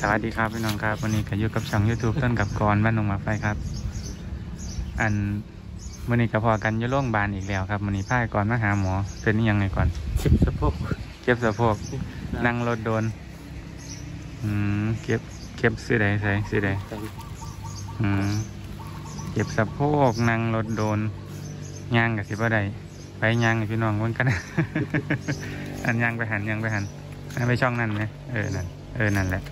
สวัสดีครับพี่น้องครับวันนี้ก็อยู่กับช่อง YouTube ต้นกับกรบ้านหนองหมาไฟครับวันนี้ก็พอกันอยู่โรงพยาบาลอีกแล้วครับวันนี้พาก่อนมาหาหมอเป็นยังไงก่อนเจ็บสะโพกนั่งรถโดนเก็บซื้อใดใส่ซื้อใดเก็บสะโพกนั่งรถโดนย่างกับสิบ่ได้ไปย่างกับพี่น้องวนกัน อันย่างไปหันไปช่องนั่นไหมนั่นแหละ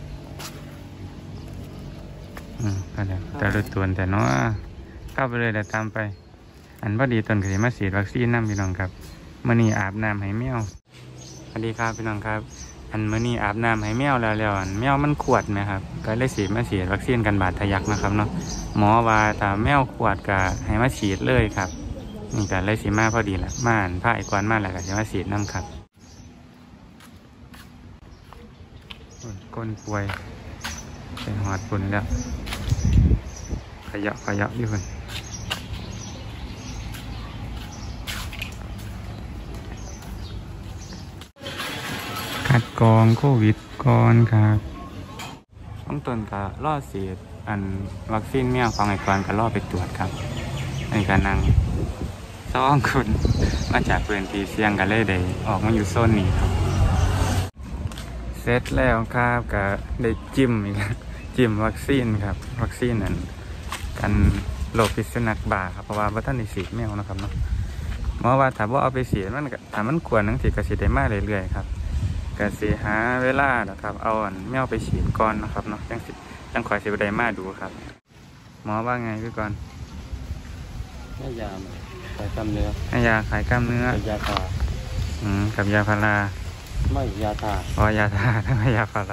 แต่รถตัวนแต่เนาะเข้าไปเลยแต่ตามไปอันพอดีตนก็จะมาฉีดวัคซีนน้ำพี่น้องครับมื่อนี้อาบน้ำให้แมวสวัสดีครับพี่น้องครับมื่อนี้อาบน้ำให้แมวแล้วแมวมันขวดไหมครับก็เลยมาฉีดวัคซีนกันบาดทะยักนะครับเนาะหมอว่าถ้าแมวขวดก็ให้มาฉีดเลยครับนี่ก็เลยมาพอดีแหละม่านผ้าไอ้กวนมาแล้วก็จะมาฉีดน้ำครับก้นป่วยเป็นหอดปุ่นแล้วขยะอยู่คนคัดกรองโควิดก่อนครับต้องต้นก็ล่อเสียดวัคซีนแมวของไอ้กวนก็ล่อไปตรวจครับในการนั่ง2 คนมาจากพื้นที่เสี่ยงกันเลยได้ออกมาอยู่โซนนี้ครับเสร็จแล้วครับก็ได้จิ้มอีกจิ้มวัคซีนครับวัคซีนกันโรคพิษสุนัขบ้าครับเพราะว่าท่านได้ฉีดแมวนะครับเนาะหมอว่าถ้าว่าเอาไปฉีดถ้ามันควรนั่งฉีดก็ฉีดได้มากเรื่อยๆครับก็สิหาเวลานะครับเอาแมวไปฉีดก่อนนะครับเนาะจังคอยสิได้มาดูครับหมอว่าไงพี่ก่อนให้ยาขายกล้ามเนื้อให้ยาขายกล้ามเนื้อกับยาทากับยาพาราไม่ยาทายาทาทั้งยาพารา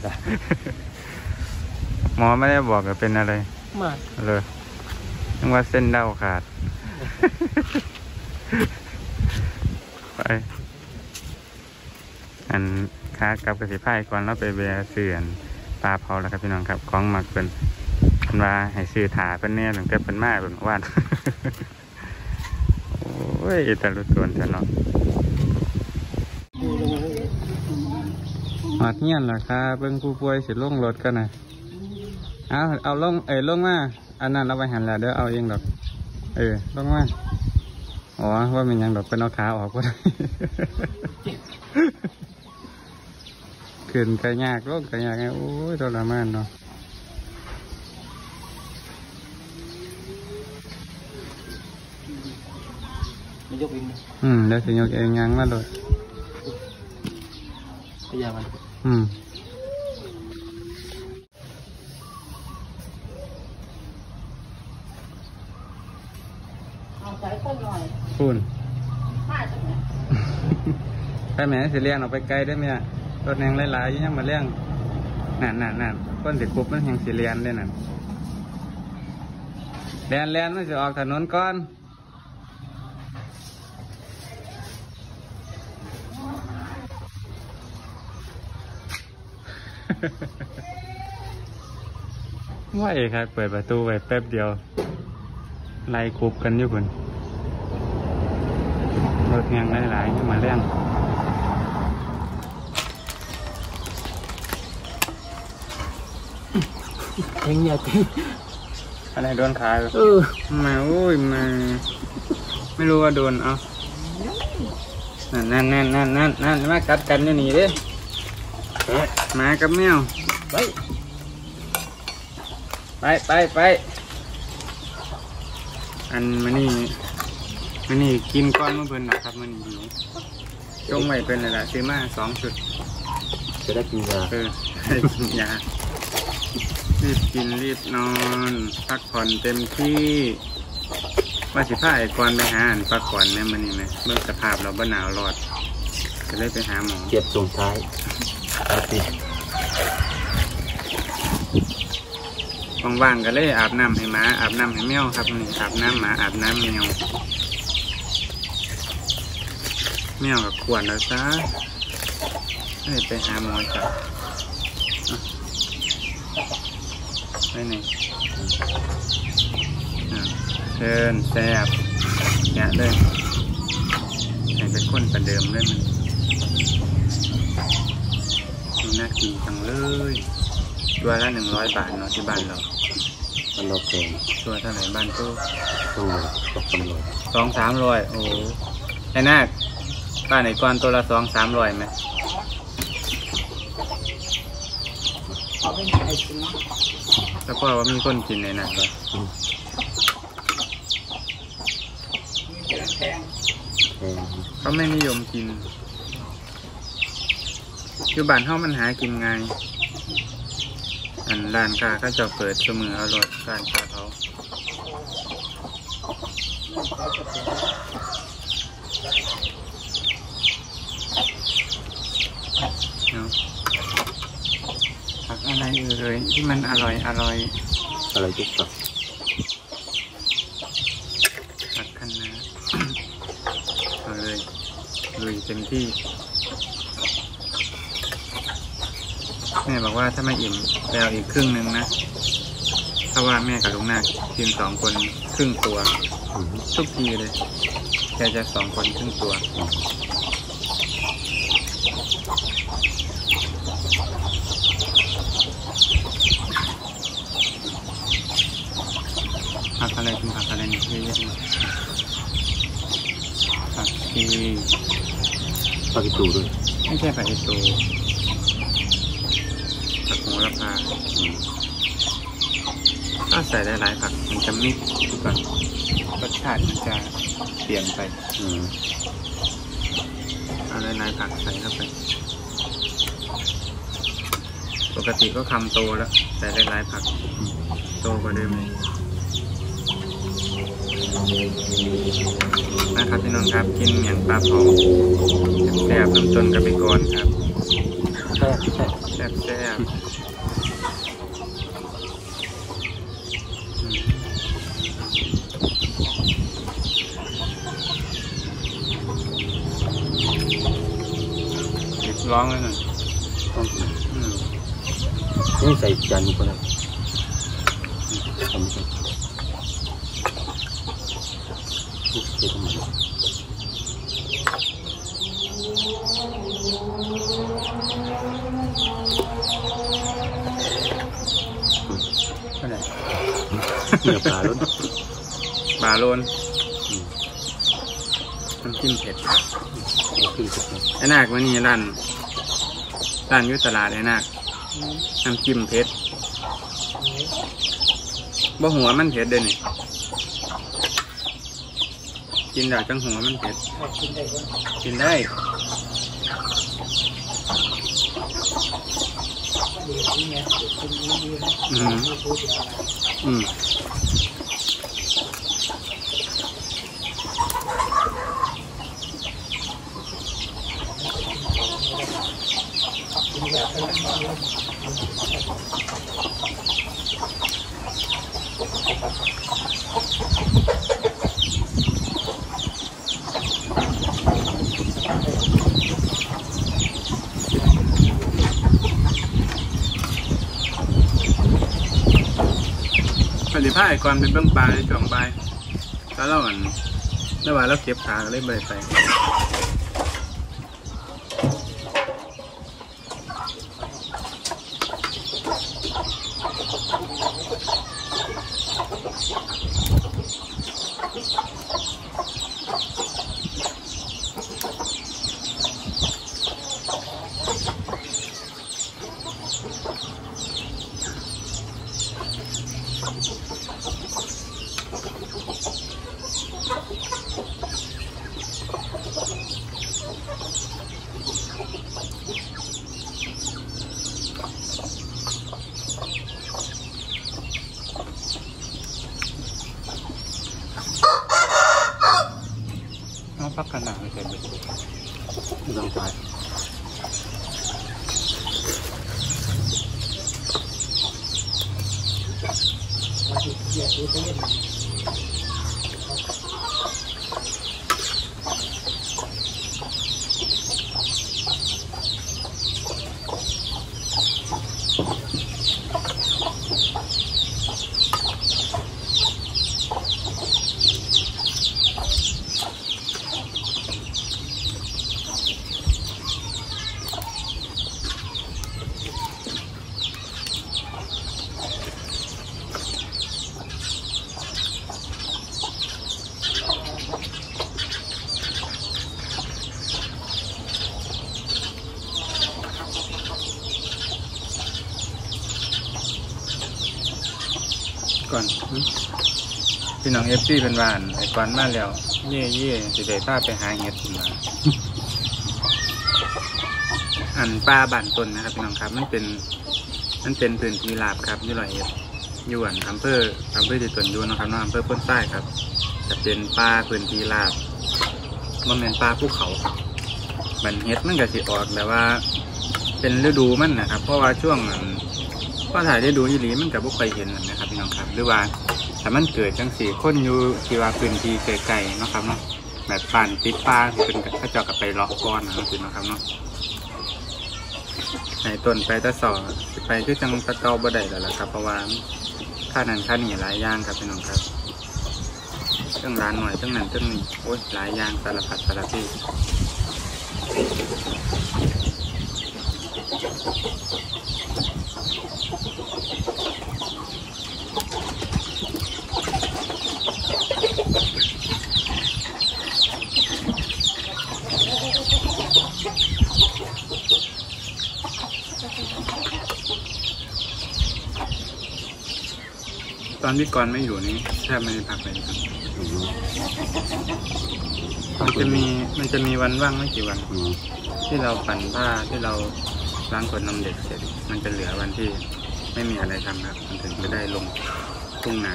หมอไม่ได้บอกว่าเป็นอะไรมาเลยนึกว่าเส้นเด้าขาด ไปขากลับกระสีไพ่ก่อนแล้วไปเบียเสื่อนปลาเผาแล้วครับพี่น้องครับของหมักเป็นว่าให้ซื้อถาเป็นเนี่ยหลังจากเป็นมาเป็นว่าน โอ้ยแต่ละส่วนจะเนาะหอดเงี้ยนเหรอครับเบิ่งผู้ป่วยสิลงรถกันนะเอาลงมาอันนั้นเราไปหันแล้วเดี๋ยวเอาเองดอกลงมาอ๋อว่ามันยังดอกเป็นเอาขาออกก็ได้ ขึ้นกระยากลงกระยากไงโอ้ยทรมานเนาะไม่ยกเองเดี๋ยวสิยกเองยังมาเลยพยายามมันคุณไปแม่สิเลี้ยงออกไปไกลได้ไหมรถแหงหลายๆยังมาเลี้ยงนั่นก้นสิคุบมันแหงสิเลียนได้นั่นเลียนมันจะออกถนนก่อนว่าครับเปิดประตูไว้แป๊บเดียวไล่คุบกันอยู่คนรถแหงหลายๆยังมาเลี้ยงเองอย่าตีอะไรโดนขามาอุ้ยมาไม่รู้ว่าโดนเอานั่นมากัดกันอยู่นี่เด้มากับแมวไปมันนี่กินก้อนเมื่อเพิ่นนะครับมันหิวจงไว้เป็นอะไรซื้อมา2 ชุดจะได้กินยาได้กินยารีบกินรีบนอนพักผ่อนเต็มที่ว่าสิพาไอ้กวนไปหาพักผ่อนเนี่ยมันนี่ไหมเมื่อสภาพเราบ้าหนาวรอดจะได้ไปหาหมอเจ็บส่งท้ายว่างๆก็เลยอาบน้ำให้หมาอาบน้ำให้แมวครับนี่อาบน้ำหมาอาบน้ำแมวกับขวดแล้วซะไปหาหมอจ้ะไปไหนเชิญแซ่บแกะเลยให้เป็นคนประเดิมเลยมันน่ากินจังเลยตัวละ100 บาทเนาะที่บ้านเรามันเราแพงตัวเท่าไหร่บ้านตู้ต้องเลยตก300 200-300โอ้ไอ้นาคบ้านไหนก่อนตัวละ200-300ไหมแล้วก็ว่ามีคนกินในนั้นเลยแพงเขาไม่นิยมกินอยู่บ้านเฮามันหากินง่ายอันร้านค้าเขาจะเปิดเสมออร่อยร้านค้าเขาเนาะผักอะไรเอ่ยที่มันอร่อยอะไรทุกสับผักคะน้า เอาเลยลุยเต็มที่แม่บอกว่าถ้าไม่อิ่มไปเอาอีกครึ่งนึงนะเพราะว่าแม่กับลุงนาคกิน2 คนครึ่งตัวทุกทีเลยแกจะ2 คนครึ่งตัวผักอะไรกินผักอะไรนี่เยอะๆผักชีปลากิตูด้วยไม่ใช่ผักอีตูผักโหระพาถ้าใส่ได้หลายผักมันจะมิกซ์ก่อนรสชาติมันจะเปลี่ยนไปเอาหลายๆผักใส่เข้าไปปกติก็คำโตแล้วใส่ได้หลายผักโตกว่าเดิมเลยนะครับพี่น้องครับกินอย่างปลาเผาแซ่บน้ำต้นกระเบกรครับแซ่บร้องเลยหน่อยนี่ใส่จานก็ได้ทำไปใส่ทำไมก็ได้เนื้อปลาล้นปลาโลนน้ำจิ้มเผ็ดไอ้นาควันนี้ร้านยุตลาดไอ้นาคน้ำจิ้มเผ็ดบ่หัวมันเผ็ดเด่นนี่กินได้จังหัวมันเผ็ดกินได้ปฏิภาณก่อนเป็นเบื้องปลาในช่วงบ่ายแล้วเราระหว่างเราเก็บขาก็เลยเบยไปเอาพักกันหนาไปเสร็จเลยลองไปก่อนพี่น้องเอฟซีเป็นบ้านไอ้ก่อนมาแล้วเย่สิได้พาไปหาเห็ดขึ้นมาอันปลาบ้านต้นนะครับพี่น้องครับมันเป็นพื้นที่ราบครับยี่ร้อยเอ็ดอยู่อันอำเภอที่ตนอยู่นะครับน้องอำเภอพ้นใต้ครับจะเป็นปลาพื้นที่ราบมันเป็นปลาภูเขาครับบันเฮ็ดมันก็สิออกแต่ว่าเป็นฤดูมันนะครับเพราะว่าช่วงก็ถ่ายได้ดูอีหลีมันกับพวกใครเห็นนะครับพี่น้องครับหรือว่าแต่มันเกิดจังสีคนอยู่ที่ว่าพื้นที่ไกลๆนะครับเนาะแบบป่านติดปลาเป็นข้าเจ้ากับไปเลาะก้อนนะครับพี่น้องครับเนาะในต้นไปตะสอไปคือจังตะเกาบ่ได้แล้วล่ะครับเพราะว่าค่านั้นค่านี้หลายอย่างครับพี่น้องครับเรื่องร้านหน่อยเรื่องนั้นเรื่องนี้โอ้ยหลายอย่างสารพัดสารพีตอนที่ก่อนไม่อยู่นี้แทบไม่ได้พักเลยครับมันจะมีวันว่างไม่กี่วันที่เราปั่นผ้าที่เราล้างขวดนมเด็กเสร็จมันจะเหลือวันที่ไม่มีอะไรทำครับมันถึงจะได้ลงทุ่งนา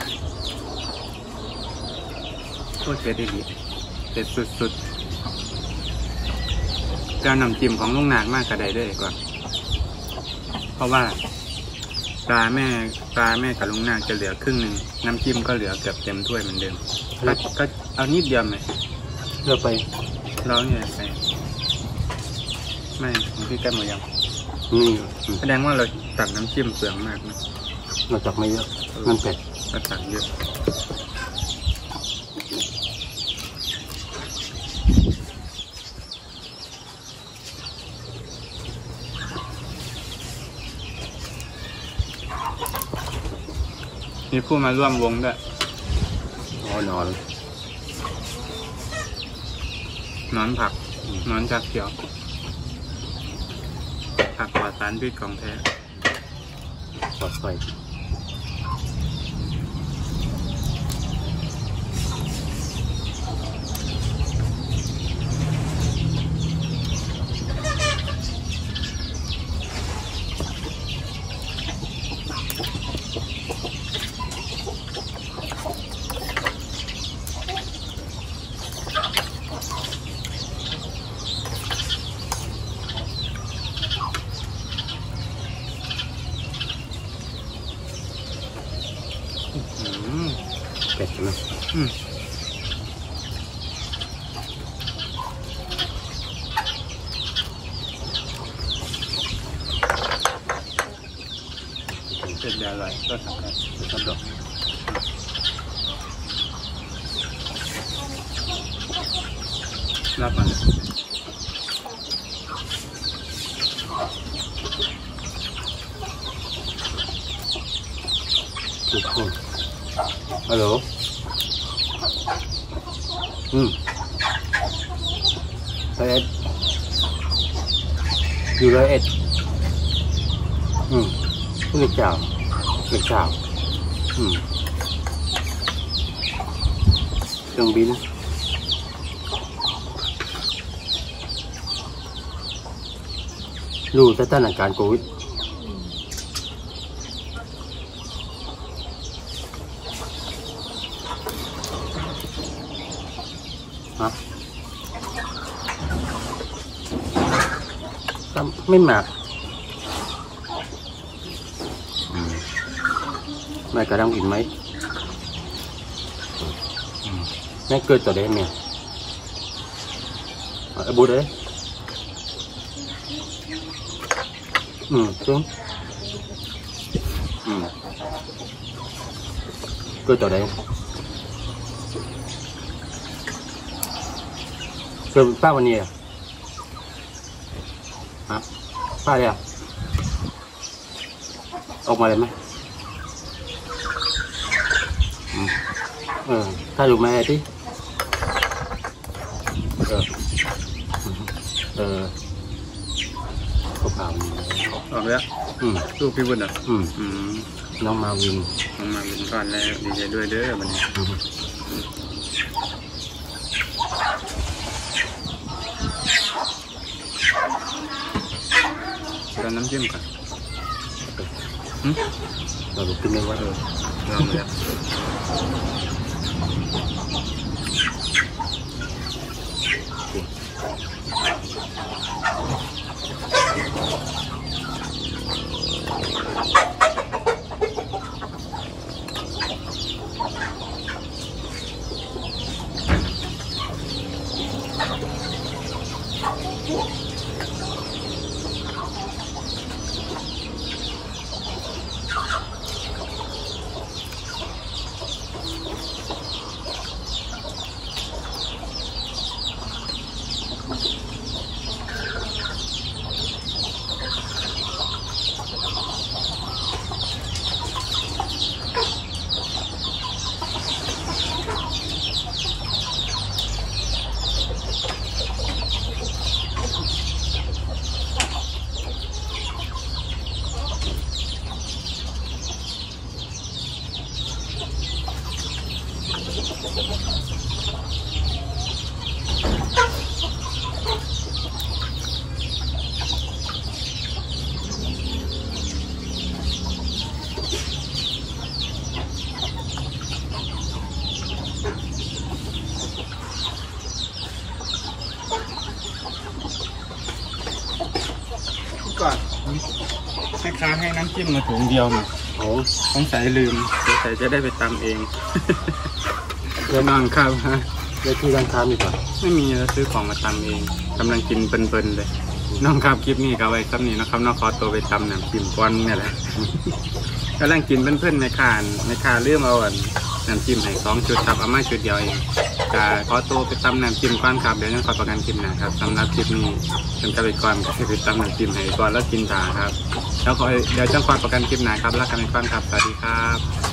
โคตรเด็ดดีเด็ดสุดๆการนำจิ้มของลุงนาดมากกระไดด้วยกว่าเพราะว่าปลาแม่กับลุงนาจะเหลือครึ่งหนึ่งน้ำจิ้มก็เหลือเกือบเต็มถ้วยเหมือนเดิมก็เอานิดเดียวไหมเลือกไปร้องเนี่ยไปไม่ของพี่แก้มหมดยังแสดงว่าเราตักน้ำจิ้มเปลืองมากนะเราตักไม่เยอะมันเผ็ดเราตักเยอะมีผู้มาร่วมวงด้วยนอนผักนอนจากเขียวผักปลอดสารพิษของแท้ปลอดไฟเผ็ดใช่ไหมเผ็ดอร่อยก็ทำได้ทำดอกรับมันฮัลโหล101อยู่101ผู้เจ้าเครื่องบินรู้สถานการณ์โควิดไม่หมากไม่กระดังกินไหมไม่เกิดต่อได้ไหมบูได้xuống 그ต่อได้คือป้าวันนี้ฮะป้าเลยออกมาเลยไหมถ้าอยู่มาที่ก็ผ่านออกแล้วลูกพี่บุญอ่ะน้องมาวินน้องมาวินก่อนแล้วดีใจด้วยเด้อวันนี้เราน้ำจิ้มก่อนเรากินได้ว่าลองเลยก่อนแม่ค้าให้น้ำจิ้มมาถุงเดียวเนี่ยโอ้ต้องใส่ลืมใส่จะได้ไปตำเองแล้วน้องครับฮะแล้วที่ร้านค้ามีป่ะไม่มีเราซื้อของมาตำเองกำลังกินเพลินๆเลยน้องครับคลิปนี้ก็ไว้ซ้ำนี้นะครับน้องขอตัวไปตำน้ำจิ้มก้อนเนี่ยแหละกำลังกินเพื่อนๆในคาเรื่องเอาน้ำจิ้มให้2 ชุดครับเอามาชุดเดียวเองจะขอตัวไปตำน้ำจิ้มก้อนครับเดี๋ยวยังขอประกันคลิปนะครับสำหรับคลิปนี้จนกระไปก่อนก็ไปตำน้ำจิ้มให้ก่อนแล้วกินตาครับแล้วเดี๋ยวจะคอยประกันคลิปหน้าครับรักกันในก้อนครับสวัสดีครับ